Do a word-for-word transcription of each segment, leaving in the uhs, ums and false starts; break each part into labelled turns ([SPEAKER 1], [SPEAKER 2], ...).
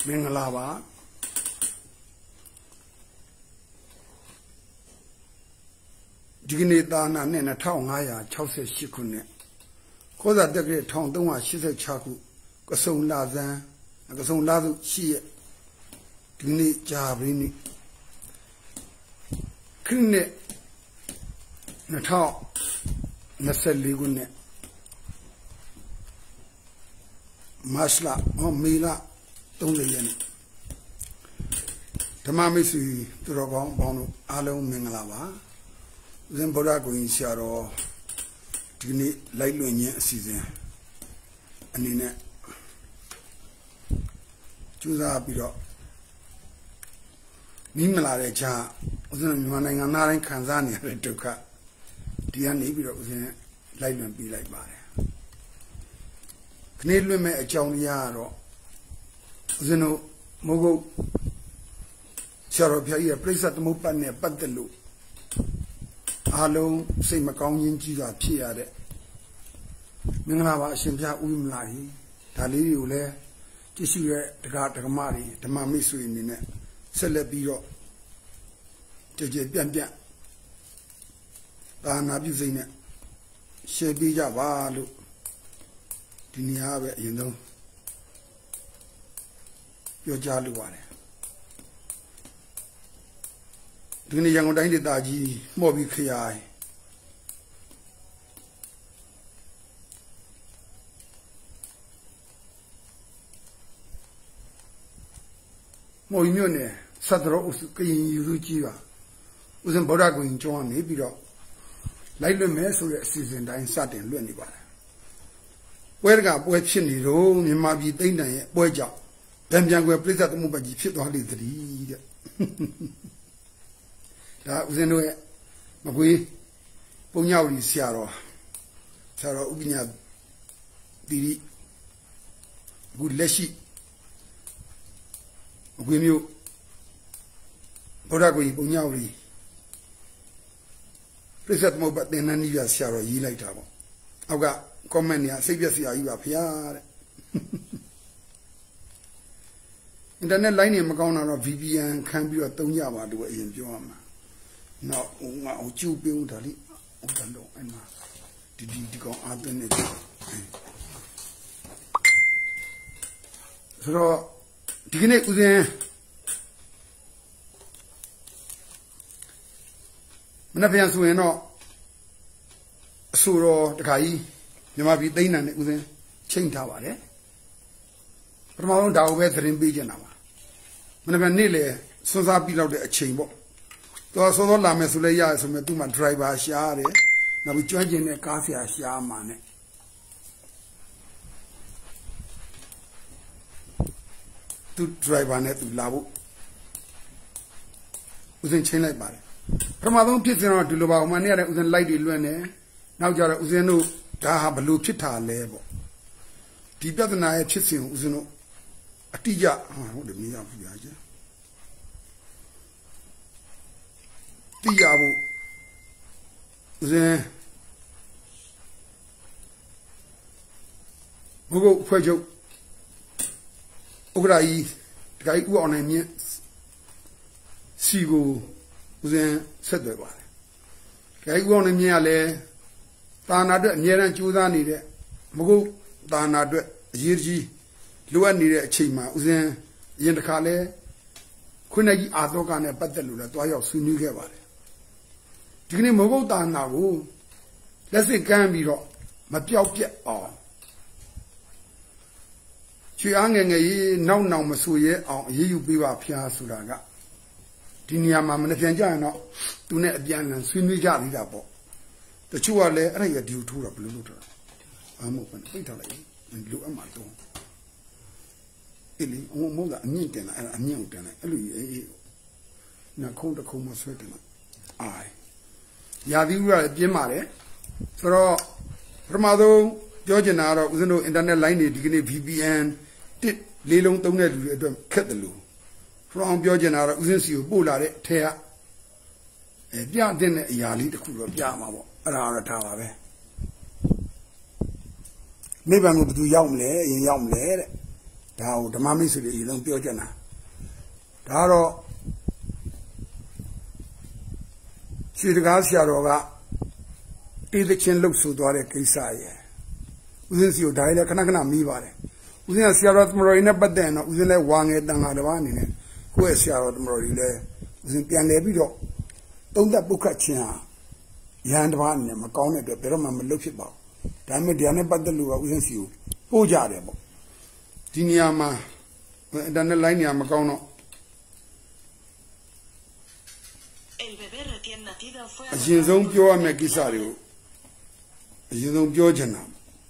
[SPEAKER 1] Mingalava Dignitana Nena Tongaya, Chaucer Shikune. Cosa the great Tong Doma, she said Chaku, Gason Lazan, Gason Lazu, she Digni Jabrini Kine Natao Nasel Ligune Masla or Mila, don't the Tamamisi, Drogon, Bono, Alo Mingalava. Then Borago in Sharo Tini Lightlunya season and in it choose a bit of Nimala Cha was in running another in Kanzania Retoka. Dear neighbor was in Lightland be like Barry. Canadian met a John Yaro Zeno Mogo Sharopia, place at the Mopan near Pantelu. Hello, say Maconian Giga Piade Minglava Shimpia Wimlahi, Tali Ule, Tishu, the Gatamari, the Mamisu in it, Celebio, J. Biambia, Banabuzine, Shebija Valu, Diniave, you know, your Jaluare. Dini yang udah ini daji mobil kiai. Mobil ni sadro us kain yuzu jiwa. Usen bodoh kau incuan ni biro. Lalu mesra season dah insat yang luar ni bar. Warga buat sini ro, ni mabi tina ye buat jauh. Dan yang gua pergi tu mubah jipit tu hari tadi. Da uzeno e magui pognauri siaro siaro ubnya diri guleshi magui mio borago pognauri presat mo bat nani ya siaro yi lai ta bo auka comment ya sai piat sia yi ba phya de internet line ni ma kaung na lo V P N ခံပြီးတော့သုံးကြပါလို့အရင်ပြောရမှာNo, una ujubi udali, udalo, ena. Didi digo adene. So, digine uzen. Mana pian suwe no. Suro dekai, nyama bi dai na ne uzen chain tha ba de. Pratama long da ko be thrin pi chin ta ba. Mana pian ne le sun sa pi lauk de a chain po. So so la me sule ya so me tu ma driver sha de na bi chwan chin ne ka sia sha ma ne tu driver ne tu la bu usen chain lai ba de pratama thong phit sin do di lo ba ma ne ya de usen light de lwat ne nauk ja do usen do da ha blu phit tha le po di pyatana ye phit sin usen do ati ja ha ho de mi ya fu ya je Tiabu Zen Google Fajo Ograi, the guy who on a mere Sigo Zen said the one. Guy who on a mere Tanada, Nieran Juda needed Mogo Tanada, Yirji, Luan needed a chima, Zen Yendakale, Kunagi Adokan, a Patalula, Toya Sunuga. Digni Mogo Dan now, let's say can be rock, my piao all. Chiang and a now now Masuye or you be a Pia Suraga. Dinia Mamma Fianjano, do not again and swim with Jali Dabo. The Chua lay a due to a blue. I'm open, wait and look at my door. Illy, more than a minute and a new dinner. Now call the coma certain. Aye. Yadiura Jemare, so Ramado, Georgianaro, was no internet line, digging V P N, did Lilong Tonet Catalu. From Georgianaro, since you bullare, tear a Bian Yali, the cool of Yama, around a tower. Maybe I'm going to do young lay, young lay, 다오 담마미스리 이런 뼈잖아. 다로 시르가시아로가 이득친 룩수도아래 기사에 우선시오 다이래 카나카나 미바래 우선 시아로 모로이네 받대나 우선에 왕에 당하더와니네 그에 시아로 모로이래 우선ပြန်내비로 동다 북카치야 야한더와니네 마까운데 베로만 물룩ဖြစ်ပါ 다음에 디안에 받들루가 우선시오 보자래 뭐 디니아마 인터넷 라인이야 마까운어 아신성 뼈하면 기사리고 아신성 뼈잖아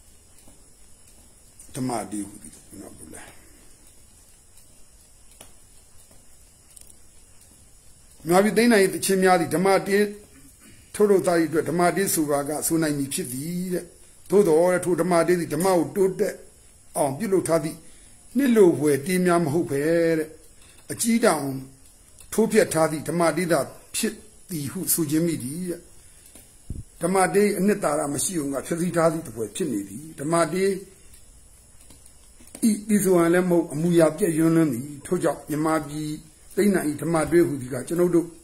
[SPEAKER 1] 담아디고 나불래 묘비 대나이 치미아디 담아디 토로다이 담아디 수가가 수나이미 ဖြစ်သည်တဲ့သို့တော်ထိုဓမ္မတေးသည်ဓမ္မကိုတိုးတက်အောင်ပြုလုပ်ထားသည့်နှစ်လိုဖွယ်တင်းများမဟုတ်ပဲတဲ့အကြီးတောင်ထိုးပြတ်ထားသည့်ဓမ္မတေးသာဖြစ်သည်ဟုဆိုခြင်းမိသည်တဲ့ဓမ္မတေးအနှစ်သာရမရှိုံကဖြစ်စည်းထားသည့်တပွဲဖြစ်နေသည်ဓမ္မတေးဤဒီဆိုရင်လည်းမဟုတ်အမူအရာပြည့်ရွံ့လွန်းသည်ထို့ကြောင့်မြမပြည်သိမ့်နိုင်ဓမ္မတွေးဟူသည်ကကျွန်ုပ်တို့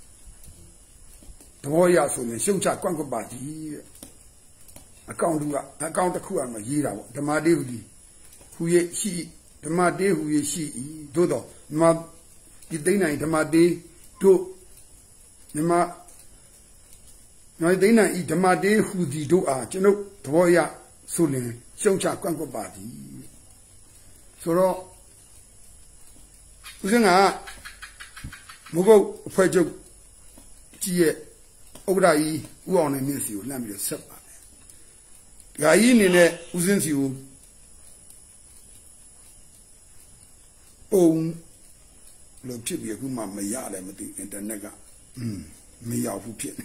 [SPEAKER 1] သဘောရဆိုရင်ရှုံချကွန့်ကွက်ပါသည်အကောင့်တူကအကောင့်တစ်ခုအောင်ရေးတာပေါ့ဓမ္မတေးဟူသည်ဟူရဲ့ရှိဓမ္မတေးဟူရဲ့ရှိသို့တော့မြမပြည်သိမ့်နိုင်ဓမ္မတေးတို့မြမနိုင်သိမ့်နိုင်ဤဓမ္မတေးဟူသည်တို့အားကျွန်ုပ်သဘောရဆိုရင်ရှုံချကွန့်ကွက်ပါသည်ဆိုတော့ဦးစင်းကမဟုတ်အဖွဲ့ချုပ်ကြီးရဲ့ဥက္ကဋ္ဌကြီးဦးအောင်နိုင်မြင့်စီကိုလှမ်းပြီးတော့ဆက်ပါတယ်။ဒါကြီးအနေနဲ့ဦးစင်းစီကိုပုံလို့ဖြစ်ပြီးအခုမှမရလည်းမသိအင်တာနက်ကอืมမရောက်ဘူးဖြစ်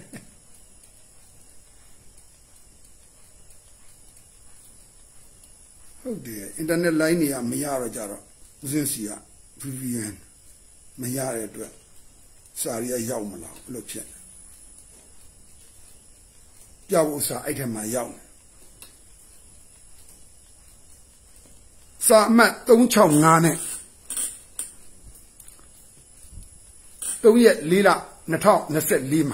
[SPEAKER 1] ဟုတ်တယ်အင်တာနက်လိုင်းတွေကမရတော့ကြတော့ဦးစင်းစီက ဗီ ပီ အန် မရတဲ့အတွက်စာရီရောက်မလာဘူးလို့ဖြစ်တယ်ပြဖို့စာအဲ့ထက်မှရောက်တယ်စာအမှတ်သုံး၆၅နဲ့သုံးရက်လေးလ၂၀၂၄မှာ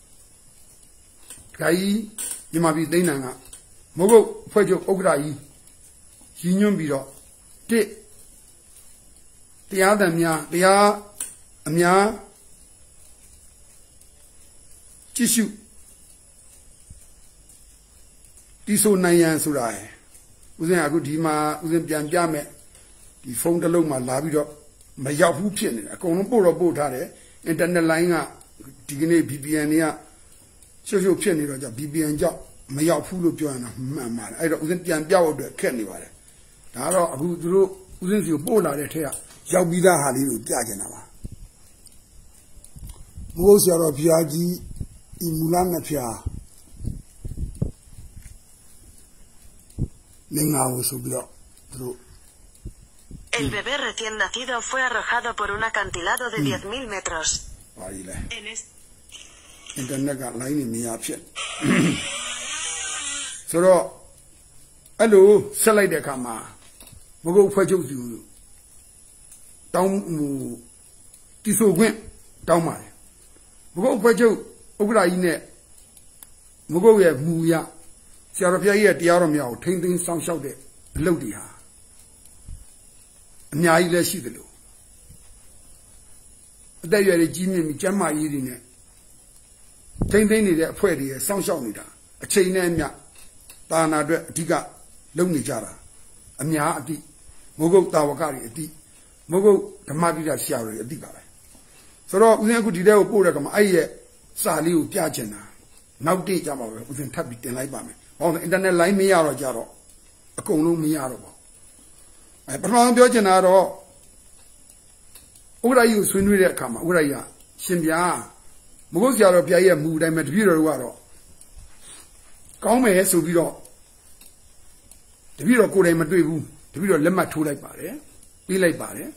[SPEAKER 1] ဒါကြီးမြန်မာပြည်သိန်းနံကမဟုတ်ဖွဲ့ချုပ်ဥက္ကဋ္ဌကြီးရည်ညွှန်းပြီးတော့တစ်တရားသံများတရားအများကြည့်ရှုတီဆိုနိုင်ရန်ဆိုတာရယ်ဦးဇင်းအခုဒီမှာဦးဇင်းပြန်ပြမယ်ဒီဖုန်းတစ်လုံးမှာလာပြီးတော့မရောက်ဘူးဖြစ်နေတယ်အကုန်လုံးပို့တော့ပို့ထားတယ်အင်တာနက်လိုင်းကဒီကနေ့ ဗီ ပီ အန် တွေကရှုပ်ရှုပ်ဖြစ်နေတော့ကြ ဗီ ပီ အန် ကြောင့်မရောက်ဘူးလို့ပြောရင်တော့မှန်ပါတယ်အဲ့တော့ဦးဇင်းပြန်ပြဖို့အတွက်ခက်နေပါတယ်ဒါကတော့အခုသူတို့ဦးဇင်းစီကိုပို့လာတဲ့ထက်ကရောက်ပြီးသားဟာလေးကိုပြချင်တာပါဘုရားဆရာတော်ဘုရားကြီးဤမူလနှစ်ဖြာလင်္ကာကိုဆိုပြီးတော့သူတို့
[SPEAKER 2] El bebé recién nacido fue arrojado por un acantilado de diez mil metros.
[SPEAKER 1] En internetက line နေမရဖြစ်ဆိုတော့အဲ့လိုဆက်လိုက်တဲ့အခါမှာမကုတ်ဖွဲ့ချုပ်သူတောင်းတီဆိုခွင့်တောင်းပါတယ်မကုတ်ဖွဲ့ချုပ်ဥက္ကဋ္ဌကြီးနဲ့မကုတ်ရဲ့မူရဆရာတော်ဘုရားကြီးရဲ့တရားတော်များကိုထိမ့်သိမ်းဆောင်ရှောက်တဲ့အလုပ်တွေဟာအများကြီးလည်းရှိတယ်လို့အသက်အရွယ်ကြီးမြင့်ပြီးကျန်းမာရေးတွေနဲ့ထိမ့်သိမ်းနေတဲ့အဖွဲ့တွေရဲ့စောင့်ရှောက်နေတာအချိန်နဲ့အမျှတာနာအတွက်အဓိကလုပ်နေကြတာအများအတိမဟုတ်တာဝကတွေအတိမဟုတ်ဓမ္မပိဋကဆရာတွေအတိပါပဲဆိုတော့ဦးဇင်းအခုဒီတဲ့ကိုပို့တဲ့ကမှာအဲ့ရဲ့စာလေးကိုပြချင်တာနောက်တိကြမှာပဲဦးဇင်းထပ်ပြီးတင်လိုက်ပါမယ်ဘာလို့လဲအင်တာနက်လိုင်းမရတော့ကြတော့အကုန်လုံးမရတော့ပါအဲပထမပြောချင်တာတော့ဥက္ကဋ္ဌကြီးကိုဆွေးနွေးတဲ့အခါမှာဥက္ကဋ္ဌကြီးကရှင်ပြာမဟုတ်ဆရာတော်ဘုရားရဲ့မူတိုင်းမှာတပည့်တော်တို့ကတော့ကောင်းမယ်ဆိုပြီးတော့တပည့်တော်ကိုယ်တိုင်မတွေ့ဘူးတပည့်တော်လက်မှတ်ထိုးလိုက်ပါတယ်ပြီးလိုက်ပါတယ်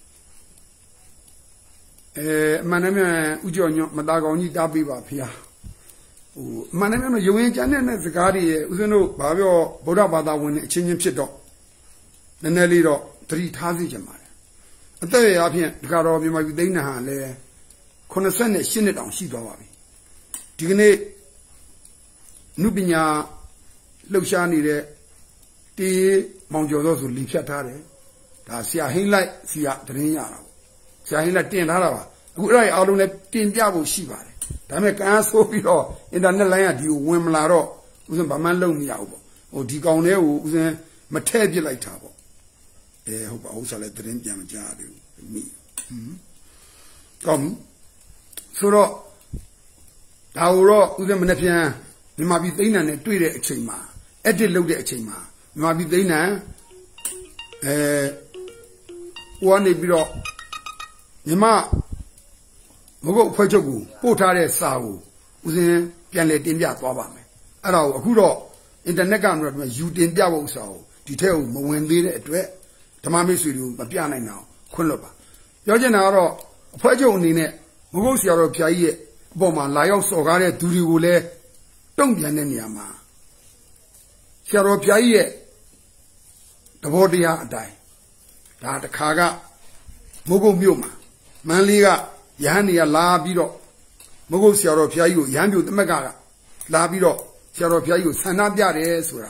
[SPEAKER 1] အဲအမှန်တမ်းဥကြောညွတ်မသားကောင်းကြီးတားပေးပါဖေဟာဟိုအမှန်တမ်းရုံရင်ကျမ်းတဲ့စကားတွေရဲ့ဦးဇင်းတို့ဘာပြောဗုဒ္ဓဘာသာဝင်အချင်းချင်းဖြစ်တော့နည်းနည်းလေးတော့သတိထားစေချင်ပါတယ်အသက်အရွယ်အပြင်ဒီကတော့မြန်မာပြည်သိန်းနာဟာလည်းခုနှစ်နဲ့ရှစ်နှစ်တောင်ရှိသွားပါပြီဒီကနေ့နုပညာလှုပ်ရှားနေတဲ့တေးမောင်ကျော်သောဆိုလီဖြတ်ထားတယ်ဒါဆရာဟင်းလိုက်ဆရာတရင်ရတာပေါ့ဆရာဟင်းလိုက်တင်ထားတာပါအခုအဲ့ဒါအားလုံးလည်းတင်ပြဖို့ရှိပါတယ်ဒါပေမဲ့ကန်းဆိုးပြီးတော့အင်တာနက်လိုင်းကဒီကိုဝင်မလာတော့ဥစဉ်ဘာမှလုပ်မရဘူးပေါ့ဟိုဒီကောင်လေးကိုဥစဉ်မထည့်ပြလိုက်တာပေါ့အဲဟုတ်ပါဥစ္စာလည်းတရင်ပြန်မကြသေးဘူးမိဟွန်းကောင်းဆိုတော့ဒါတော့ဥစဉ်မနေ့ပြန်မြန်မာပြည်သိန်းနံနဲ့တွေ့တဲ့အချိန်မှာ edit လုပ်တဲ့အချိန်မှာမြန်မာပြည်သိန်းနံအဲဟိုကနေပြီးတော့မြန်မာမဟုတ်အဖွဲ့ချုပ်ကိုပို့ထားတဲ့စာကိုဦးစင်းပြန်လည်တင်ပြသွားပါမယ်အဲ့ဒါကိုအခုတော့အင်တာနက်ကနေတော့ယူတင်ပြဖို့စာကိုဒီထက်ကိုမဝင်သေးတဲ့အတွက်ဓမ္မမိတ်ဆွေတွေကိုမပြနိုင်တော့ခွင့်လွှတ်ပါပြောချင်တာကတော့အဖွဲ့ချုပ်အနေနဲ့မဟုတ်ဆရာတော်ဖျားကြီးရဲ့အပေါ်မှာလာရောက်စော်ကားတဲ့သူတွေကိုလည်းတုံ့ပြန်တဲ့နေရာမှာဆရာတော်ဖျားကြီးရဲ့သဘောတရားအတိုင်းဒါတခါကမဟုတ်မြို့မှာမန်းလေးကရဟန်းနေရလာပြီးတော့မဟုတ်ဆရာတော်ဖျားကြီးကိုရဟန်းပြိုတမက်ကလာပြီးတော့ဆရာတော်ဖျားကြီးကိုဆန္ဒပြတယ်ဆိုတာ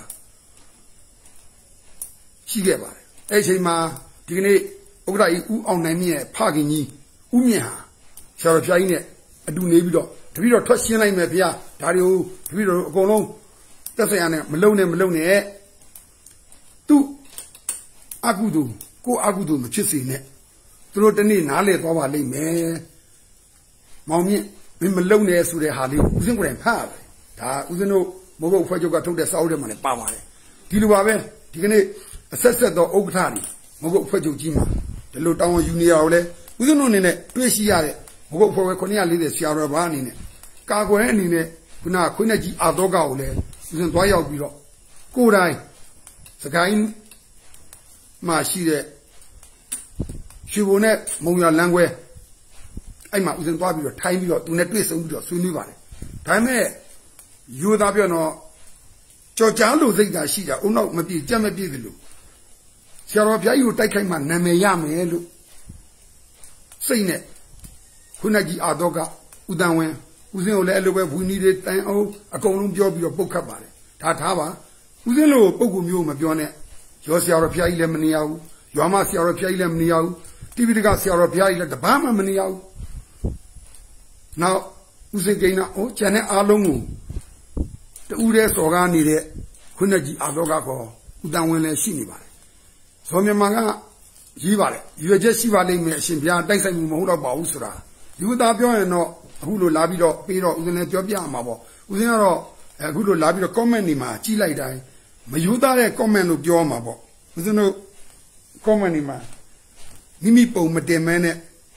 [SPEAKER 1] ရှိခဲ့ပါတယ်အဲ့ချိန်မှာဒီကနေ့ဥက္ကဋ္ဌကြီးဦးအောင်နိုင်မြင့်ရဲ့ဖခင်ကြီးဦးမြင့်ဟာဆရာတော်ဖျားကြီးနဲ့အတူနေပြီးတော့တပည့်တော်ထွက်ရှင်းလိုက်မယ်ဗျာဒါတွေကိုတပည့်တော်အကုန်လုံးသက်ဆိုင်ရာနဲ့မလုံနဲ့မလုံနဲ့သူအကုသိုလ်ကိုအကုသိုလ်မဖြစ်စေနဲ့သူတို့တနေ့နားလေသွားပါလိမ့်မယ်မောင်မြင့်မင်းမလုံနဲ့ဆိုတဲ့ဟာလေးကိုဦးစင်းကိုယ်တိုင်ဖတ်ရတယ်ဒါဦးစင်းတို့မဟုတ်ဖွဲ့ချုပ်ကထုတ်တဲ့စာအုပ်ထဲမှာလည်းပါပါတယ်ဒီလိုပါပဲဒီကနေ့အဆက်ဆက်သောဥက္ကဋ္ဌတွေမဟုတ်ဖွဲ့ချုပ်ကြီးမှာဒီလိုတောင်းဝန်ယူနေရအောင်လဲဦးစင်းတို့အနေနဲ့တွေ့ရှိရတဲ့မဟုတ်ဖွဲ့ဝဲခုနှစ်လေးဆရာတော်ဘာအနေနဲ့ကာကွယ်တဲ့အနေနဲ့ခုနခွင်းနဲ့ကြီးအာတော့ကကိုလည်းဦးစင်းသွားရောက်ပြီးတော့ကိုယ်တိုင်စကိုင်းမှာရှိတဲ့ရွှေဘုံနဲ့မုံရလမ်းခွဲအဲ့မှာဦးစင်းသွားပြီးတော့ထိုင်းပြီးတော့သူနဲ့တွေ့ဆုံပြီးတော့ဆွေးနွေးပါတယ်ဒါပေမဲ့ယူသားပြောတော့ကြော်ကြားလို့စိတ်ဓာတ်ရှိတာအုံနောက်မပြည့်ကြက်မပြည့်တယ်လို့ဆရာတော်ဘုရားကြီးကိုတိုက်ခိုက်မှနာမည်ရမယ်လို့စိတ်နဲ့ခုနကြီးအာတော့ကဦးတန်ဝင်းဦးစင်းကိုလည်းအဲ့လိုပဲဝီနီတွေတိုင်အောင်အကုန်လုံးပြောပြီးတော့ပုတ်ခတ်ပါတယ်ဒါထားပါဦးစင်းလိုပုဂ္ဂိုလ်မျိုးမပြောနဲ့ရောဆရာတော်ဘုရားကြီးလည်းမနေရဘူးရွာမဆရာတော်ဘုရားကြီးလည်းမနေရဘူးတိပိဋကဆရာတော်ဘုရားကြီးလည်းတပားမှမနေရဘူးနောက်ဦးစင်ကိန်းကဟိုကျန်တဲ့အားလုံးကိုတူးတဲ့စော်ကားနေတဲ့ခွန်းနဲ့ကြီးအာတော့ကကောဦးတန်ဝင်းလည်းရှိနေပါတယ်ဇော်မြန်မာကရေးပါတယ်ရွေချက်ရှိပါလိမ့်မယ်အရှင်ဘုရားတိုက်ဆိုင်မှုမဟုတ်တော့ပါဘူးဆိုတာယူသားပြောရင်တော့အခုလိုလာပြီးတော့ပြီးတော့ဦးစင်လည်းပြောပြမှာပေါ့ဦးစင်ကတော့အခုလိုလာပြီးတော့ comment တွေမှာကြီးလိုက်တိုင်းမယူသားတဲ့ comment လို့ပြောမှာပေါ့ဦးစင်တို့ comment တွေမှာမိမိပုံမတင်မဲနဲ့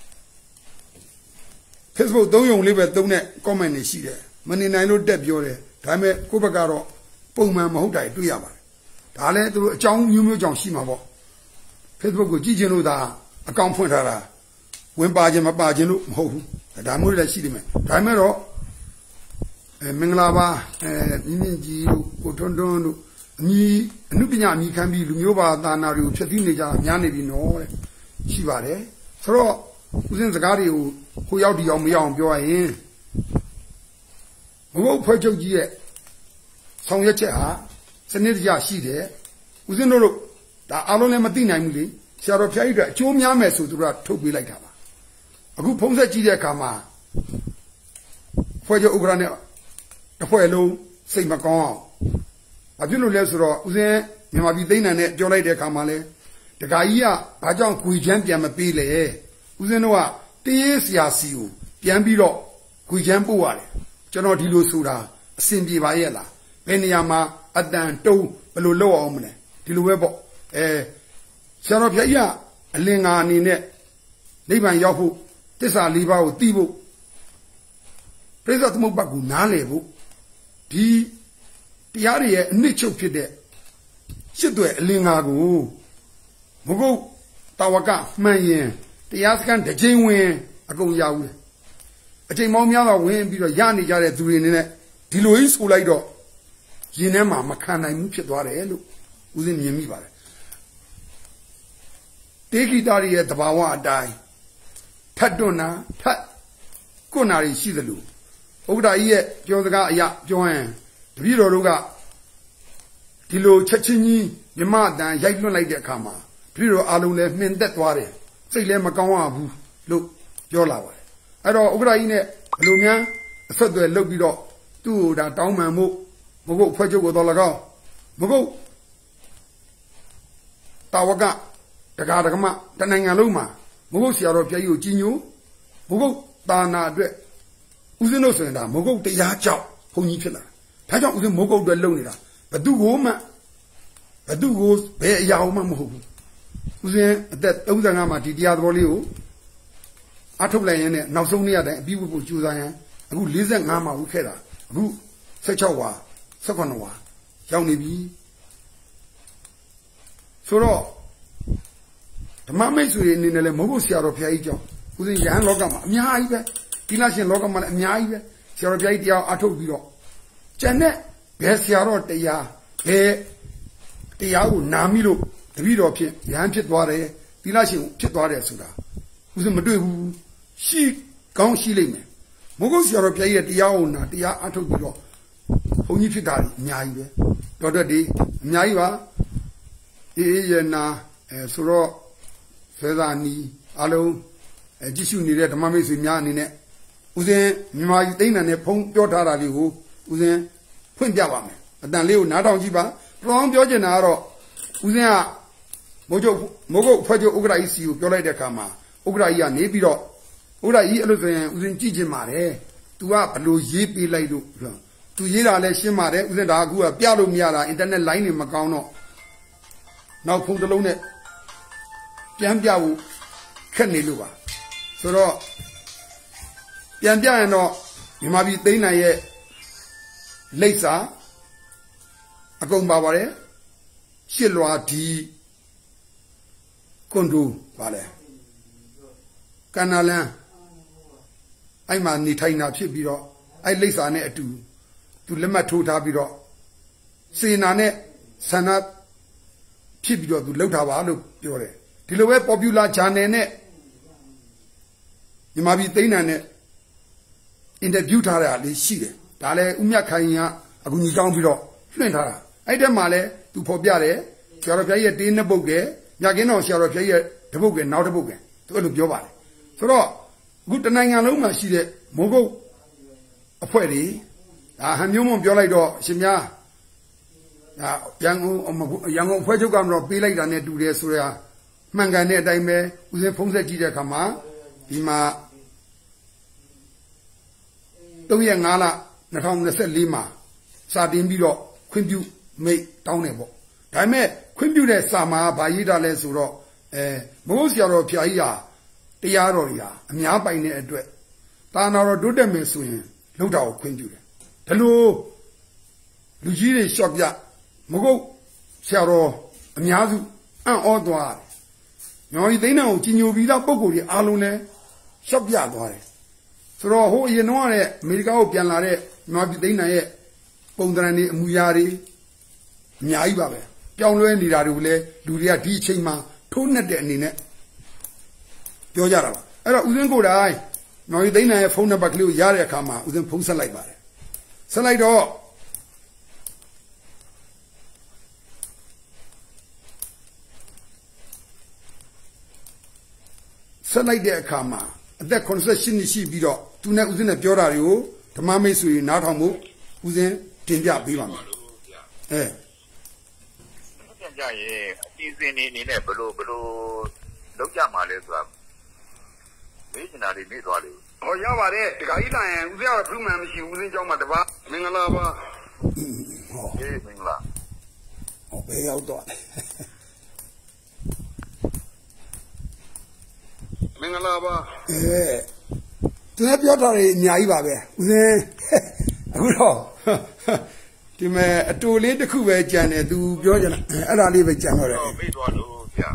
[SPEAKER 1] Facebook သုံးယုံလေးပဲသုံးတဲ့ comment တွေရှိတယ်မနေနိုင်လို့တက်ပြောတယ်ဒါပေမဲ့ကိုယ့်ဘက်ကတော့ပုံမှန်မဟုတ်တာတွေ့ရပါတယ်ဒါလည်းသူတို့အကြောင်းမျိုးမျိုးကြောင့်ရှိမှာပေါ့ Facebook ကိုကြည့်ချင်လို့သာအကောင့်ဖွင့်ထားတာဝင်ပါခြင်းမပါခြင်းလို့မဟုတ်ဘူးဒါမျိုးလည်းရှိတယ်မယ်ဒါပေမဲ့တော့အဲမင်္ဂလာပါအဲမြင့်မြင့်ကြီးတို့ကိုထွန်းထွန်းတို့အမည်အနုပညာအမည်ခံပြီးလူမျိုးဘာသာနာတွေကိုဖြည့်ဆည်းနေကြများနေပြီနော်တဲ့ရှိပါတယ်ဆိုတော့ဦးစင်းစကားတွေကိုဟိုရောက်ဒီရောက်မရောက်အောင်ပြောရရင်မဟုတ်ဖွဲ့ချုပ်ကြီးရဲ့ဆောင်ရွက်ချက်ဟာစနစ်တကျရှိတယ်ဦးစင်းတို့ဒါအားလုံးလည်းမသိနိုင်ဘူးလေဆရာတော်ဖျားကြီးတို့အကျိုးများမယ်ဆိုသူတို့ကထုတ်ပေးလိုက်တာပါအခုဖုံးဆက်ကြည့်တဲ့အခါမှာဖွဲ့ချုပ်ဥက္ကဋ္ဌနဲ့တစ်ဖွဲ့လုံးစိတ်မကောင်းအောင်ဘာဖြစ်လို့လဲဆိုတော့ဦးစင်းမြန်မာပြည်သိန်းနံနဲ့ပြောလိုက်တဲ့အခါမှာလဲတခါကြီးကဘာကြောင့်ခွေချမ်းပြန်မပေးလဲဦးစင်းတို့ကတေးဆရာစီကိုပြန်ပြီးတော့ခွေချမ်းပို့ရတယ်ကျွန်တော်ဒီလိုဆိုတာအဆင်ပြေပါရဲ့လားဘယ်နေရာမှာအတန်တုံးဘယ်လိုလုပ်အောင်မလဲဒီလိုပဲပေါ့အဲဆရာတော်ဘုရားကြီးကအလင်္ကာအနေနဲ့နိဗ္ဗာန်ရောက်ဖို့တစ္ဆာလေးပါးကိုသိဖို့ပြိဿသမုပ္ပါကိုနားလည်ဖို့ဒီတရားတွေရဲ့အနှစ်ချုပ်ဖြစ်တဲ့ရှစ်သွဲအလင်္ကာကိုမဟုတ်တာဝကမှန်ရင်တရားစခန်းတစ်ချိန်ဝင်အကုန်ရဘူးလေအချိန်မောင်းများတော့ဝင်ပြီးတော့ရနေကြတဲ့သူတွေနေနဲ့ဒီလိုကြီးဆိုလိုက်တော့ ရင်ထဲမှာမခံနိုင်ဘူးဖြစ်သွားတယ်လို့ဦးဇင်းမြင်မိပါတယ် Take it out of the Bawa die. Tadona, Tat Kunari Shidalu. Oda yet, Joga Yap Joanne, the Viro Ruga, Tilo Chachini, the Madan, Yaglon like the Kama, Piro Alune, men that worry. Say Lemakawa, look, Jola. I don't Oda in it, Lumia, so the look it up. To that down my move, Mogo Pajo with Olaga, Mogo Tawaga, the Gadagama, the Nangaluma, Mogo Siaro Piayu Ginu, Mogo Dana Dre, Uzino Senda, Mogo de Yachao, Honipilla, Paja with Mogo de Lonida, but do woman, but do goes, Bear Yauma Mogo. Uzin that Udangama did Yadolio, Atoblayan, now so near the beautiful Judayan, who listen Nama Ukeda. Who such a wa, second wa, young be. So, the mammas in the Mogusia of Piajo, who's in Yan Logama, Miaive, Pilasin Logama, Miaive, Sierra Atobiro. Janet, Bessiaro de Ya, Be, the Yao Namilo, the Viro Pit, Yan Chitware, Pilasin Chitware Suda, who's in Madu, she, Gong Shilling. Mogos European, the Yaona, the Atobiro, Honifidari, Nyaive, Dota de Nyaiva, Iana, Suro, Fedani, Alo, Jisu needed Mammas in Yanine, Uzen, my thing and a pong, Jotara Liu, Uzen, Punjabame, and then Leo Nadajiba, from Georgianaro, Uzena, Mojo, Mogo, Fajo, Ugra issue, Yola de Kama, Ugra Yan, Nebiro. Ora yi alusen usen jiji mare tu a blo yi pi lai lo tu yi la le shin mare usen da aku a pya lo mya la internet line ni ma kaung no naw phone talong ne pyan pya wu khat ne lo ba so do pyan pya yin do Myanmar pi Thian Nai ye lait sa a kaung pa ba le shit lwa di kondo ba le Kanalan I'm a Nitaina Pibiro. I lace on it to to Lemato Tabiro. Sinane, Sanat Pibiro to Lotavalo, Yore. Tilowe popular Janene. You might be Thian in the Butara, the Shire. Tale Umia Kanya, Aguni Gambiro, Flintara. I demale to Pobiare, Sharapia Dina Boge, Yagino Sharapia, the Boge, not a Boge, to look your body. So, good Nangaluma, she did Mogo a pretty. I have no more Biolado, Simia. Young young Puerto be like an do this, Mangane Dime, who's a Ponza Gita Kama, Ima Doyangala, Natam Lima, Sardin Bido, Quimbu, make downable. Dime, Quimbu de Sama, Baida Lesuro, eh, Mosia Pia. The Yaroria, and Yaba in a duet. Tanaro do them in swing, no doubt, Quintu. Hello, Lugiri Shopya, Mogo, Sharo, and Yazu, and Odwar. No, they know, Ginu Vida Boguri, Alune, Shopya, so, who you know, Medical Pianare, Mabidina, Pondrani, Muyari, Nyaibabe, Piano and Nirarule, Luria D. Chima, Tuna Denine. Yara. Era Uzen go die. No, they know a phone number clue Yara Kama, Uzen Pusa like that. So like all. So like their Kama. That concession is she beat up. To not Uzen a Jorario, to Mammy Sui, not Hamu, Uzen, Tinja Bivan. Eh.
[SPEAKER 3] He's in a below below. Look at my little. Visionary Midway. Oh, Yavare, the Gaila, we are a blue man, she was in Jomadava, Mingalava. Yes, Mingla.
[SPEAKER 1] Oh, they outdoor.
[SPEAKER 3] Mingalava.
[SPEAKER 1] Eh. To have your daughter in Yaiba, Uzo. To me, a two late Kuwait Janet, do Georgian, and I leave a January.
[SPEAKER 3] Oh, Midway, yeah.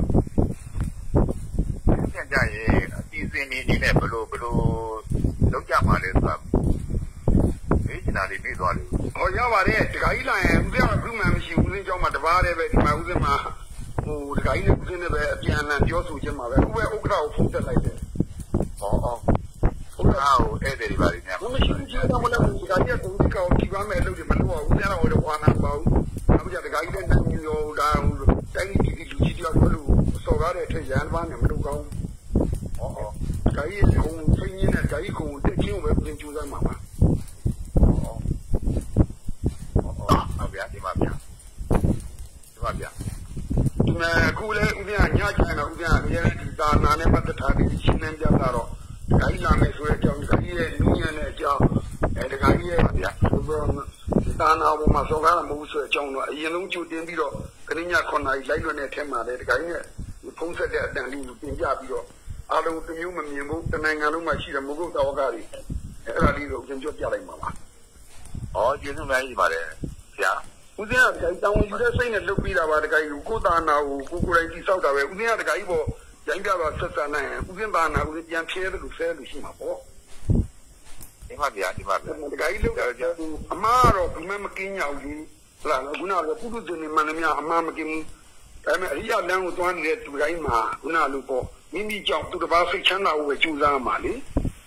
[SPEAKER 3] In a below below. Look at my little. Visionary Midway. Oh, Yavare, the Gaila, we are a blue man, she was in Jomadava, my Uzima. ဟိုဒီကိန်းနဲ့ဦးစင်းနဲ့ပဲအပြန်အလှန်ပြောဆိုခြင်းမှာပဲဥပ္ပဥက္ကဋ္ဌကိုဖုန်းဆက်လိုက်တယ်ဟောဟောဥက္ကဋ္ဌကိုဧည့်သည်တွေပါနေများမရှိဘူးကျေတော့မလဲဒီကိန်းကကိုဒီကောင်ကြည့်ပါမယ်လို့ဒီမလို့ဦးစင်းတော့ဟိုဝါနာပါဘူးအခုကျဒီကိန်းနဲ့နိုင်ရောဒါတိုင်းပြည်လူကြီးတယောက်လို့စော်ကားတဲ့အထက်ရန်ပန်းနဲ့မလုပ်ကောင်းဟောဟောဒါကြီးကုန်းဖိင်းနေတဲ့ဒါကြီးကုန်းတက်ချင်းပဲပြင်ကျူစားမှာပါဟောဟုတ်ဗျာဒီမှာဗျာဒီမှာဗျာဒီမှာခုလေဦးပြန်ညချင်တော့ဦးပြန်အများကြီးဒါနာနဲ့ပတ်သက်တာဒီရှင်းနေကြတာတော့ဒါကြီးလာမယ်ဆိုတဲ့အကြောင်းဒါကြီးရဲ့နည်းနဲ့အကြောင်းအဲဒါကြီးရဲ့ဗျာဒါနာဘုံမှာစော်ကားမဟုတ်ဆိုတဲ့အကြောင်းတော့အရင်ဆုံးကြိုတင်ပြီးတော့ခရင်းညခုနှစ်လိုက်လွှတ်တဲ့အထက်မှာလည်းဒါကြီးရဲ့ဖုံးဆက်တဲ့အတန်လေးကိုတင်ပြပြီးတော့အားလုံးတမျိုးမမြင်ဘူးတနိုင်ငံလုံးမှာရှိတဲ့မဟုတ်တော်ကားတွေအဲ့ဒါလေးကိုကျွန်တော်ပြောပြလိုက်မှာပါ။ဩကျေးဇူးများကြီးပါတယ်ဗျာ။ဦးဇင်းကတောင်းယူတဲ့စိတ်နဲ့လုပ်ပြီးတာပါတကယ်ကိုကိုတာနာကိုကိုကိုယ်တိုင်တိဆောက်တာပဲဦးဇင်းကတကယ်ပေါ့ရိုင်းပြတော့ဆက်ဆံနိုင်ရင်ဦးဇင်းတာနာဦးဇင်းပြန်ဖြဲတယ်လို့ဆဲလို့ရှိမှာပေါ့။ဒီမှာဗျာဒီမှာဗျာတကယ်လို့အမားတော့ဘယ်မှမကင်းညာဘူး။လာခုနကပုထုဇဉ်မှန်တယ်များအမားမကင်းဘူး။ဒါပေမဲ့အရိယာလမ်းကိုတွန်းနေတဲ့သူတိုင်းမှာခုနလိုပေါ့မိမိကြောင့်သူတစ်ပါးစိတ်ချမ်းသာဖို့ပဲကြိုးစားမှာလေ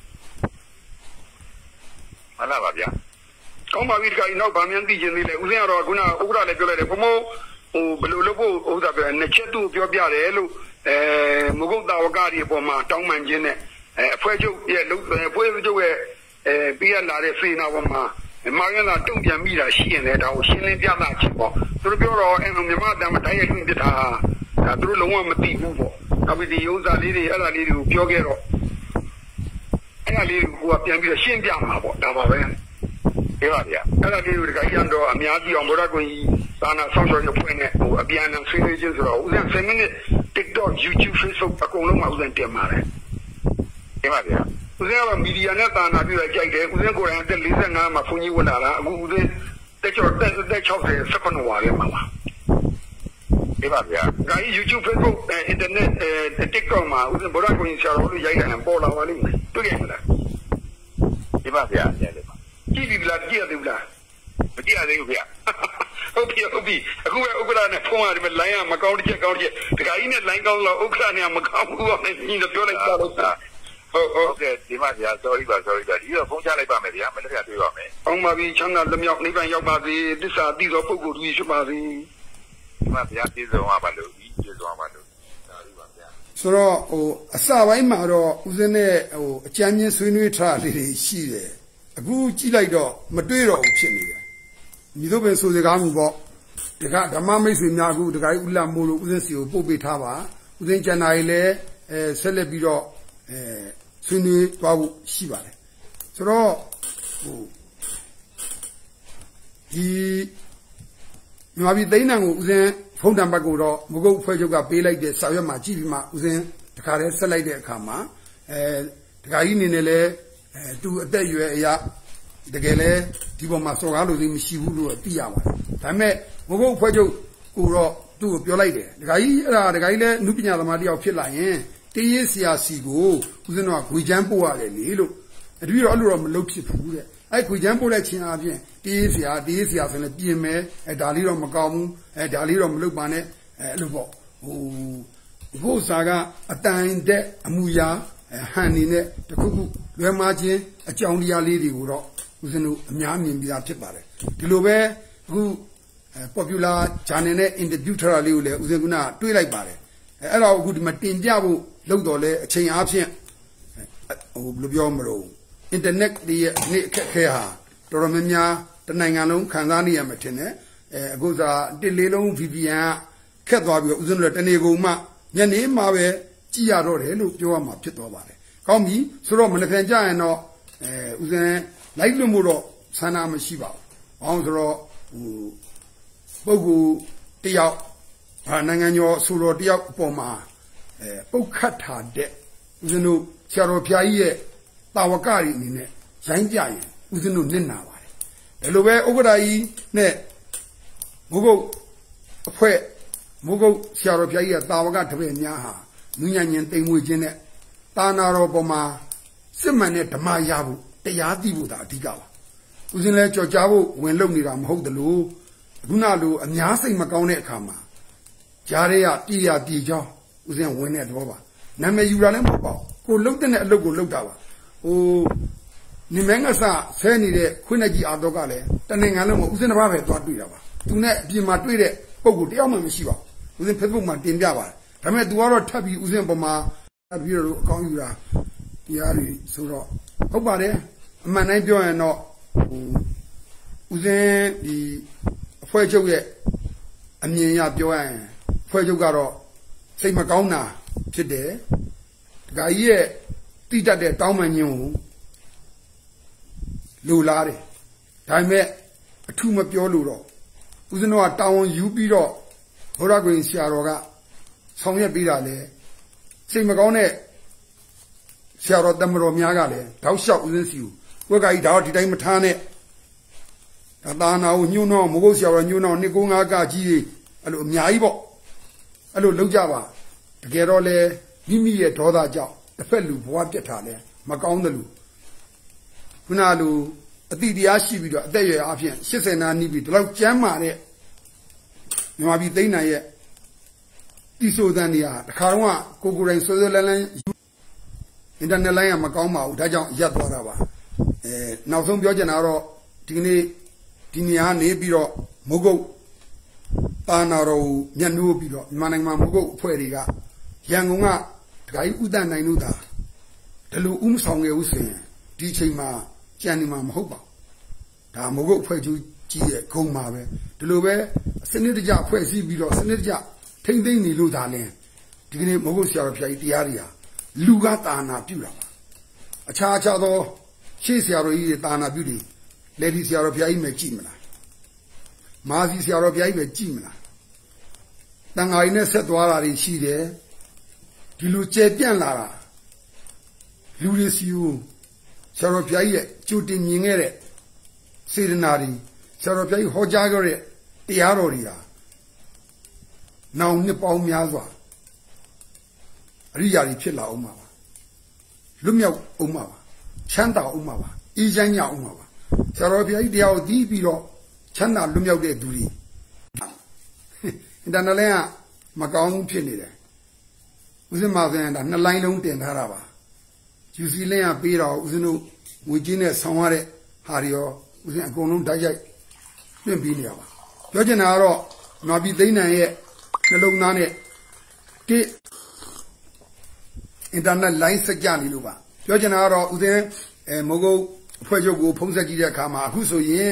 [SPEAKER 3] မှန်လားပါဗျာကောင်းပါပြီတခါနောက်ဗာမြန်သိချင်းသေးလေဦးစင်းကတော့ခုနဥက္ကဋ္ဌလည်းပြောလိုက်တယ်ဘမိုးဟိုဘယ်လိုလုပ်ဖို့ဥစ္စာပြောနှစ်ချက်သူ့ပြောပြတယ်လို့အဲမဂုတ်တာဝကတွေအပေါ်မှာတောင်းပန်ခြင်းနဲ့အဲအဖွဲ့ချုပ်ရဲ့လုံအဖွဲ့ချုပ်ရဲ့အဲပြီးရလာတဲ့စေနာပေါ်မှာမာရလာတုံ့ပြန်မိတာရှိရင်လည်းဒါကိုရှင်းလင်းပြသခြင်းပေါ့သူတို့ပြောတော့အဲမြန်မာတမ်းမတိုင်းရတွင်ပြတာဒါသူတို့လုံးဝမသိဘူးပေါ့နောက်ပြီးဒီဥစ္စာလေးတွေအဲ့ဒါလေးတွေကိုပြောခဲ့တော့အဲ့ဒါလေးကိုကပြန်ပြီးရှင်းပြမှာပေါ့ဒါပါပဲပြောပါဗျာအဲ့ဒါလေးကိုဒီကိန်းတော့အများကြီးအောင်ဗုဒ္ဓဂုံကြီးသာနာဆောင်းဆောင်းရဖွင့်နေဟိုအပြန်အလှန်ဆွေးနွေးခြင်းဆိုတော့ဦးဇင်းten minutes TikTok YouTube Facebook အကုန်လုံးမှာဦးဇင်းတင်ပါတယ်ပြောပါဗျာဦးဇင်းကမီဒီယာနဲ့သာနာပြီးတော့ကြိုက်တယ်ဦးဇင်းကိုယ်တိုင်အသက်forty-fiveမှာဘုန်းကြီးဝင်လာတာအခုဦးဇင်းတက်ချောတက်တက်sixty secondဝါရဲမှာပါဒီပါဗျာဒါကြီး YouTube Facebook internet TikTok မှာဦးဇင်းဗုဒ္ဓဂုံကြီးဆရာတော်တို့ရိုက်တယ်ပေါ်လာပါလိမ့်မယ်တွေ့ရမလားဒီပါဗျာညနေပါကြည့်ပြီလားကြည့်ရသေးဘူးလားမကြည့်ရသေးဘူးဗျာဟုတ်ပြီဟုတ်ပြီအခုပဲဥက္ကဋ္ဌနဲ့ဖုန်းရတယ်မလိုင်းကမကောင်းတစ်ချက်ကောင်းတစ်ချက်ဒကာကြီးနဲ့လိုင်းကောင်းတော့ဥက္ကဋ္ဌနဲ့မကောင်းဘူးအောင်ညီတော့ပြောလိုက်တာတော့ဟုတ်ဟုတ်ကဲ့ဒီမှာဗျာ sorry ပါ sorry ပါဒီတော့ဖုန်းချလိုက်ပါမယ်ဗျာမနေ့ကတွေ့ပါမယ်အောင်ပါပြီချမ်းသာလွမြောက်နိဗ္ဗာန်ရောက်ပါစေသစ္စာသိသောပုဂ္ဂိုလ်ကြီးဖြစ်ပါစေဒီမှာဗျာပြေဆုံးပါလို့ဒီပြေဆုံးပါလို့ဒါလေးပါဗျာ
[SPEAKER 1] ဆိုတော့ဟိုအစပိုင်းမှာတော့ဦးဇင်းနဲ့ဟိုအကြမ်းမြင့်ဆွေးနွေးထားလေးတွေရှိတယ်အခုကြည့်လိုက်တော့မတွေ့တော့ဘူးဖြစ်နေတယ်ညီတို့ပဲဆိုစကားမျိုးပေါ့တခါဓမ္မမိတ်ဆွေများအခုတခါဦးလာမိုးလို့ဦးဇင်းစီကိုပို့ပေးထားပါဦးဇင်းကျန်တာကြီးလည်းအဲဆက်လက်ပြီးတော့အဲဆွေးနွေးသွားဖို့ရှိပါတယ်ဆိုတော့ဟိုဒီမြန်မာပြည်သိန်းတန်ကိုဦးဇင်းဖုန်းတံပတ်ကိုတော့မကုတ်ဖွဲ့ချုပ်ကပေးလိုက်တဲ့စာရွက်မှာကြည့်ပြီးမှဦးဇင်းတခါတည်းဆက်လိုက်တဲ့အခါမှာအဲတခါကြီးနေနေလဲအဲသူအသက်အရွယ်အရာတကယ်လဲဒီပေါ်မှာစော်ကားလို့သိမရှိဘူးလို့သိရပါတယ်ဒါပေမဲ့မကုတ်ဖွဲ့ချုပ်ကိုတော့သူ့ကိုပြောလိုက်တယ်တခါကြီးအဲ့ဒါတခါကြီးလဲနုပညာသမားတယောက်ဖြစ်လာရင်တေးရဆရာစီကိုဦးဇင်းတို့ကဂွေချမ်းပို့ရတယ်လေလို့အတူတူတော့အဲ့လိုတော့မလုပ်ဖြစ်ဘူးတဲ့အဲ့ဂွေချမ်းပို့လိုက်ခြင်းအပြင်တေးရဆရာတေးရဆရာဆိုရင်ပြင်မယ်အဲဒါလေးတော့မကောင်းဘူးအဲဒါလေးတော့မလုပ်ပါနဲ့အဲအဲ့လိုပေါ့ဟိုဘုရားကအတန်တဲ့အမူအရာဟန်နေနဲ့တခုခုလွယ်မှားခြင်းအကြောင်းတရားလေးတွေကိုတော့ဦးဇင်းတို့အများမြင်ပြီးသားဖြစ်ပါတယ်ဒီလိုပဲအခု popular channel နဲ့ interview ထားတာလေးကိုလည်းဦးဇင်းကတွေးလိုက်ပါတယ်အဲအဲ့တော့အခုဒီမှာတင်ပြဖို့လုပ်တော့လဲအချိန်အားဖြင့်ဟိုဘယ်လိုပြောမလို့ internet ရဲ့နေ့အခက်ခဲဟာတော်တော်များများတနိုင်ငံလုံးခံစားနေရမှာထင်တယ်အဲအခုစားတစ်လေးလုံး V P N ကခက်သွားပြီးတော့ဦးဇင်းတို့တနေကုန်မှညနေမှပဲကြည့်ရတော့တယ်လို့ပြောရမှာဖြစ်သွားပါတယ်ကောင်းပြီဆိုတော့မနှပြန်ကြရင်တော့အဲဦးဇင်းလိုက်လို့မို့တော့ဆန္ဒမရှိပါဘူးဘာလို့ဆိုတော့ဟိုပုဂ္ဂိုလ်တယောက်ဟာနိုင်ငံကျော်ဆိုတော့တယောက်အပေါ်မှာအဲပုတ်ခတ်ထားတဲ့ဦးဇင်းတို့ဆရာတော်ဘုရားကြီးရဲ့တာဝကတွေအနေနဲ့ရိုင်းကြရင်ဦးဇင်းတို့နစ်နာပါတယ်ဒါလိုပဲဥက္ကဋ္ဌကြီးနဲ့မုဂုတ်အဖွဲ့မုဂုတ်ဆရာတော်ဘုရားကြီးရဲ့တာဝကတပည့်များဟာနုညံ့ညင်တိမ်မွေခြင်းနဲ့တာနာတော်ပေါ်မှာစစ်မှန်တဲ့ဓမ္မရဖို့တရားသိဖို့ဒါအဓိကပါဦးဇင်းလဲကြော်ကြားဖို့ဝင်လုံနေတာမဟုတ်တလို့ခုနလိုအများစိတ်မကောင်းတဲ့အခါမှာ Jaria, Tia, Dijo, was in winning at Boba. Name you run him about. Who looked in a local looked out. Oh, Nimangasa, Fanny, Quinaji Adogale, Tanangalamo, was in a rabbit, what do you have? Do not be my tweet, Pogo, the Alma Mishiva, within Pepuma, Dinjava. I met Dwara Tabi, Uzin Boma, Abiro, Congra, Yari, Suro. Oh, but eh, a man I do and not Uzin the Fuego, and Nia Joanne, Fuego Garo, say Macona, today. Gaye, Tita de Taumanu, Lulare, Time a tomb of your Luro. Uzino a town you beat up, Horago in Siaroga, Sonia Birale, say Macone, Siaro Damaro Miagale, Tau shot within you. Work I doubt it, I'm a tane. Adana, you know, Mogosia, and you know, Nigunga Gaji, a little Miaibo, a little Lujava, to get all a Mimi at Toda Job, the fellow what get tale, Macaundalu. Punalu, a Diashi video, there are option, she said, I need to love Jamma. No, I be Dana yet. Tiso than the art, Karwa, Kokuran, Sutherland, in the Nalaya Macoma, Dajan Yatwara. Now some Biojanaro, Tini, Tinian, Biro, Mogo, Panaro, Yanu Biro, Manama Mogo, Pueriga, Yangunga, Gai Udan Nanuda, the Lu Umsong Usin, teaching ma, Janima Moba, Tamogo Pueju, Koma, the Lube, Senator Puesi Biro, Senator, Tending Ludale, Tini Mogosia Piaria, Lugatana Pura. A charge She's Yaro Dana Beauty, Ladies Yaropia Jimna. Mazis Yaropia Jimna. Tangaine Setwara she there. Diluce Pianlara. Luris you. Sharopia, Chutin Yingere. Sirenari. Sharopia Hojagore. Tiaroria. Now Nipo Miazwa. Riari Chilla Umawa. Lumia Umawa. Chanda Umawa, Ijanya Umawa. Sarabia Diao di Biro, Chanda Lumia de Duri. In the Nalea, Macau Pinide. Within Mavan and Nalaino de Harava. Usilea Biro, Uzinu, Wigine Samare, Hario, within a Gonum Dajak, Bimbiniava. Jojanaro, Nabi Dana ye, Nalunane, Kit in the Nalain Sajani Luba. Jojanaro, Ude, Mogo, Puejo, Ponsagia Kama, Huso ye,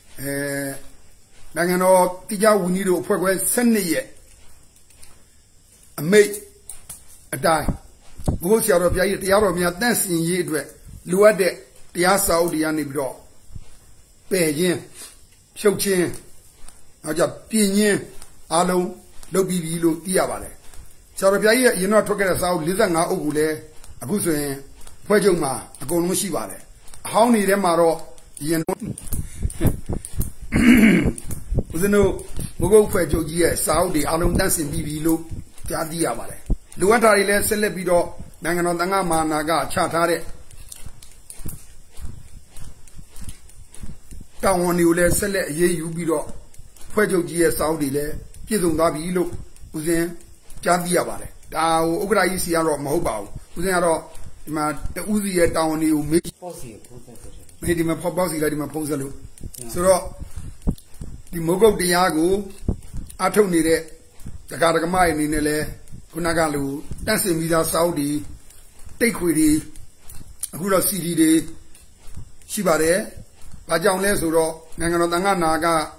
[SPEAKER 1] Nangano, Tija, we need to progress, send ye. A mate, a die. Mosia of Yay, the Aromia dancing ye, Luade, the Asa, the Anibro. Pay ye, show chin, Aja Pin, Alo, Lobi, Lo, Diavale. Sarabia, you're not talking us out, Lizanga Ogule, Abuso. Pajoma, a Gonushivale. How near Maro, you know? With no Mogo Pajo, yes, Saudi, Alum dancing Bibilu, Jadiavale. Luatari Celebido, Nangananga Naga, Chatare. Down on you let Sele Ye Ubido, Pajo G. Saudi, Kizungabi look, Uzin, Jadiavale. Thou Ugraisi Aro Mohobao, Uzin. The Uzi down you made him a posse like him a posalo. So the Mogo Diago, I told me that the Garagamai in Nele, Kunagalu, dancing with Saudi, take with it, Hula City de Shibare, Bajan Lesuro, Nangananga Naga.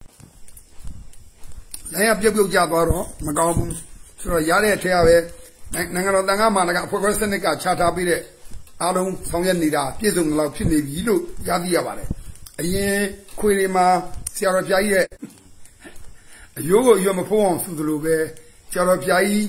[SPEAKER 1] They have Jabu Jabaro, Magabum, so Yare Teave. Nangananga Managa, Progressinica, Chatabide, Alum, Sonyanida, Pizum, La Pini, Yadiavale. A year, Quirima, Sierra Jai. Yogo Yomapon, Sudlube, Sierra Jai,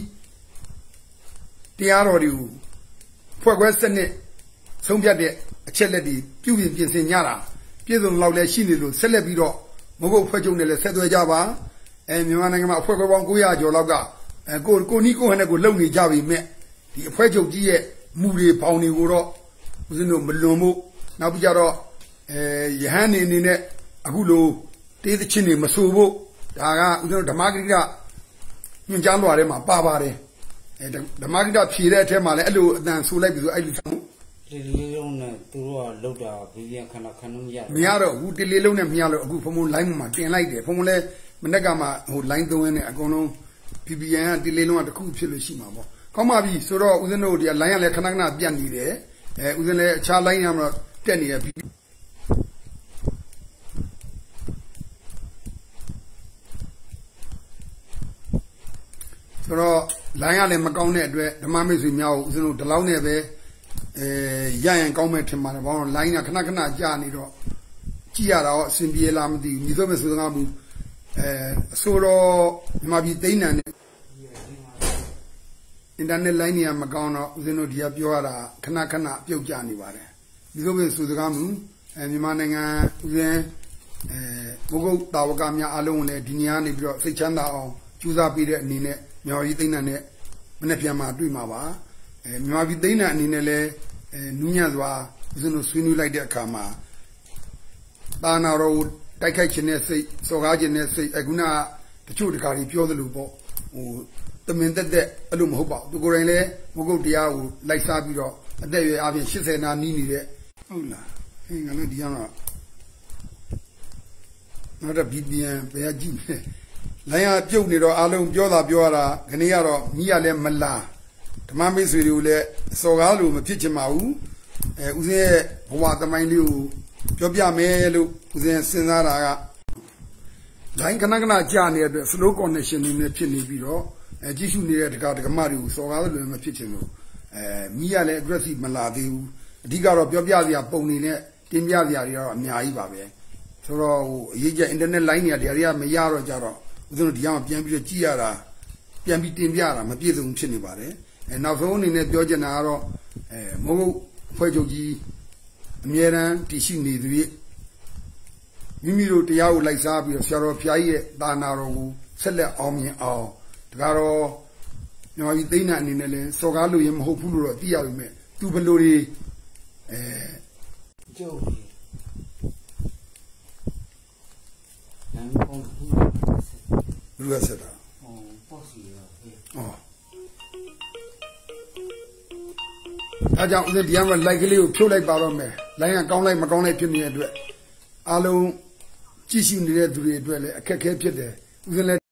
[SPEAKER 1] Tiarodu, Progressine, Sonjade, Cheledi, Pugin Pizinyara, Pizum Laule Shinilu, Celebido, Mogo Pajunele, Sedo Java, and Mananga, Pogon Guya, Jolaga. And go go Nico and I go lonely Javi met the Puejo Gia, Moody Pony Wuro, was no Melomo, Nabujaro, Yahan in it, Agulo, Day the Chini, Masubo, Daga, the Magriga, ညွှန်ကြားလွှာထဲမှာပါပါတယ်အဲဓမ္မဂိတဖြေတဲ့အထက်မှာလည်းအဲ့လိုအတန်ဆိုလိုက်ပြီဆိုအဲ့လို
[SPEAKER 4] ဒီလေးလုံးနဲ့သူတို့ကလောက်တာဘီဘီခဏခဏမရ
[SPEAKER 1] မရတော့ဘူးဒီလေးလုံးနဲ့မရလို့အခုဖုံဖုံ line မှာတင်လိုက်တယ်ဖုံဖုံလည်းမနေ့ကမှဟို line သုံးရင်းနဲ့အကုန်လုံး P B N ကဒီလေးလုံးကတစ်ခုဖြစ်လို့ရှိမှာပေါ့ကောင်းပါပြီဆိုတော့ဦးဇင်းတို့ဒီ line ကလည်းခဏခဏပြတ်နေတယ်အဲဦးဇင်းလည်းအခြား line ရမှာတက်နေတယ်ဆိုတော့ line ကလည်းမကောင်းတဲ့အတွက်ဓမ္မမိတ်ဆွေများကိုဦးဇင်းတို့ဒီလောက်နဲ့ပဲအဲရရင်ကောင်းမဲ့ထင်ပါတယ်ဘာလို့ line ကခဏခဏကြာနေတော့ကြည့်ရတာတော့အဆင်ပြေလားမသိဘူးညီဆိုမဲ့ဆိုတော့ဘူးအဲအဆိုတော့ဒီမှာပြီးသိန်းနံနဲ့အင်တာနက် line တွေကမကောင်းတော့ဦးဇင်းတို့ဒီကပြောရတာခဏခဏပြုတ်ကျနေပါတယ်ညီဆိုမဲ့ဆိုစကားမှုအဲမြန်မာနိုင်ငံဦးဇင်းအဲဘုဂုတ်တာဝကများအားလုံးလည်းဒီနေရာနေပြီးတော့စိတ်ချမ်းသာအောင်ကြိုးစားပေးတဲ့အနေနဲ့မြော်ရီသိန်းနံနဲ့မနေ့ပြန်มาတွေ့မှာပါအဲမြန်မာပြည်သိန်းနံအနေနဲ့လည်းအဲနူးညံ့စွာဦးဇင်းတို့ဆွေးနွေးလိုက်တဲ့အခါမှာတာနာတော်တိုက်ခိုက်ခြင်းနဲ့စိတ်စော်ကားခြင်းနဲ့စိတ်အခုနတချို့တကားကြီးပြောသလိုပေါ့ဟိုတမင်တက်တက်အဲ့လိုမဟုတ်ပါဘူးသူကိုယ်တိုင်လည်းဘုဂုတ်တရားကိုလိုက်စားပြီးတော့အသက်အရွယ်အပြင်၈၀နာနီးနေတဲ့ဟုတ်လားဟင်းငါလည်းဒီကတော့နောက်တော့ B B N ဘယ်ကကြည့်လဲလိုင်းရပြုတ်နေတော့အားလုံးပြောတာပြောရတာခဏကတော့မိရလည်းမလာဓမ္မမိတ်ဆွေတွေကိုလည်းစော်ကားလို့မဖြစ်ချင်ပါဘူးအဲဦးဇင်းရဲ့ဘဝသမိုင်းလေးကိုပြောပြမယ်လို့ဦးဇင်းစဉ်းစားတာက line ခဏခဏကြာနေတဲ့အတွက် slow connection တွေနဲ့ဖြစ်နေပြီးတော့အဲကြည့်ရှုနေတဲ့တက္ကဒကမတွေကိုစော်ကားလို့မဖြစ်ချင်လို့အဲမိရလည်း aggressive မလာသေးဘူးအဓိကတော့ပြောပြစရာပုံနေနဲ့တင်ပြစရာတွေကတော့အများကြီးပါပဲဆိုတော့ဟိုအရေးကြီး internet line တွေကတရားတွေကမရတော့ကြတော့ဦးဇင်းတို့ဒီအောင်ပြန်ပြီးတော့ကြည့်ရတာပြန်ပြီးတင်ပြရတာမပြည့်စုံဖြစ်နေပါတယ်အဲနောက်ဆုံးအနေနဲ့ပြောချင်တာကတော့အဲမဟုတ်ဖွဲ့ချုပ်ကြီးအမြဲတမ်းတည်ရှိနေသူရဲ့မိမိတို့တရားကိုလိုက်စားပြီးတော့ဆရာတော်ဖျားကြီးရဲ့သာနာတော်ကိုဆက်လက်အောင်မြင်အောင်ဒါကတော့မြန်မာပြည်သိန်းနာအနေနဲ့လည်းစော်ကားလို့ရင်မဟုတ်ဘူးလို့တော့သိရပါမယ်သူဘလို့တွေအဲ
[SPEAKER 4] ကျုပ်နမ်ပုံဘူး
[SPEAKER 1] လူရဆက်တာ
[SPEAKER 4] ဟောပေါ့စီရော
[SPEAKER 1] ဟောအားကြောင့်ဦးဇင်းဒီကမှာ like ကလေးကိုဖြုတ်လိုက်ပါတော့မယ် line ကကောင်းလိုက်မကောင်းလိုက်ဖြစ်နေတဲ့အတွက်အားလုံးကြည့်ရှုနေတဲ့သူတွေအတွက်လည်းအခက်အခဲဖြစ်တယ်ဦးဇင်းလည်း